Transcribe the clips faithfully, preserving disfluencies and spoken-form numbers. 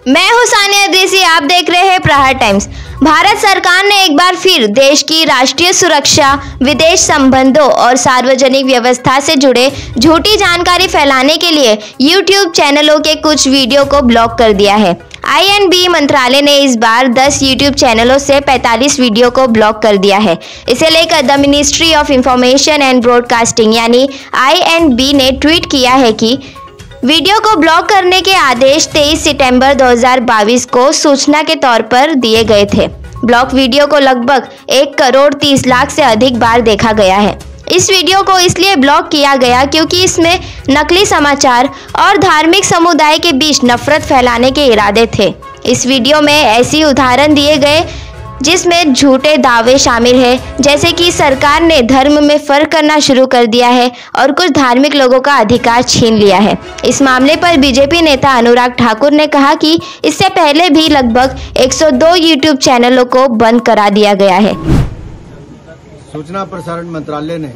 मैं हूं सानिया देसी, आप देख रहे हैं प्रहार टाइम्स। भारत सरकार ने एक बार फिर देश की राष्ट्रीय सुरक्षा, विदेश संबंधों और सार्वजनिक व्यवस्था से जुड़े झूठी जानकारी फैलाने के लिए यूट्यूब चैनलों के कुछ वीडियो को ब्लॉक कर दिया है। आई एंड बी मंत्रालय ने इस बार दस यूट्यूब चैनलों से पैंतालीस वीडियो को ब्लॉक कर दिया है। इसे लेकर the ministry of information and broadcasting यानी आई एंड बी ने ट्वीट किया है कि वीडियो को ब्लॉक करने के आदेश तेईस सितंबर दो हज़ार बाईस को सूचना के तौर पर दिए गए थे। ब्लॉक वीडियो को लगभग एक करोड़ तीस लाख से अधिक बार देखा गया है। इस वीडियो को इसलिए ब्लॉक किया गया क्योंकि इसमें नकली समाचार और धार्मिक समुदाय के बीच नफरत फैलाने के इरादे थे। इस वीडियो में ऐसी उदाहरण दिए गए जिसमें झूठे दावे शामिल हैं, जैसे कि सरकार ने धर्म में फर्क करना शुरू कर दिया है और कुछ धार्मिक लोगों का अधिकार छीन लिया है। इस मामले पर बीजेपी नेता अनुराग ठाकुर ने कहा कि इससे पहले भी लगभग एक सौ दो यूट्यूब चैनलों को बंद करा दिया गया है। सूचना प्रसारण मंत्रालय ने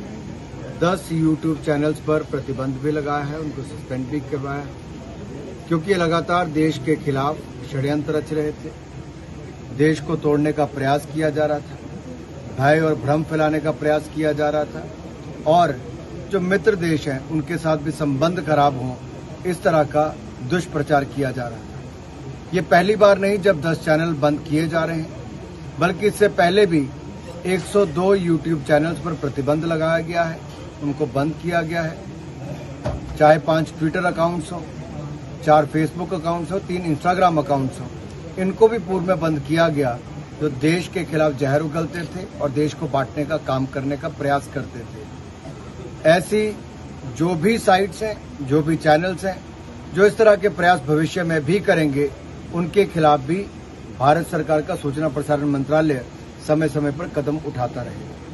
दस यूट्यूब चैनल्स पर प्रतिबंध भी लगाया है, उनको सस्पेंड भी करवाया क्योंकि लगातार देश के खिलाफ षड्यंत्र रच रहे थे। देश को तोड़ने का प्रयास किया जा रहा था, भय और भ्रम फैलाने का प्रयास किया जा रहा था और जो मित्र देश हैं उनके साथ भी संबंध खराब हों, इस तरह का दुष्प्रचार किया जा रहा था। ये पहली बार नहीं जब दस चैनल बंद किए जा रहे हैं, बल्कि इससे पहले भी एक सौ दो यूट्यूब चैनल्स पर प्रतिबंध लगाया गया है, उनको बंद किया गया है। चाहे पांच ट्विटर अकाउंट्स हों, चार फेसबुक अकाउंट्स हों, तीन इंस्टाग्राम अकाउंट्स हों, इनको भी पूर्व में बंद किया गया जो देश के खिलाफ जहर उगलते थे और देश को बांटने का काम करने का प्रयास करते थे। ऐसी जो भी साइट्स हैं, जो भी चैनल्स हैं, जो इस तरह के प्रयास भविष्य में भी करेंगे, उनके खिलाफ भी भारत सरकार का सूचना प्रसारण मंत्रालय समय समय पर कदम उठाता रहेगा।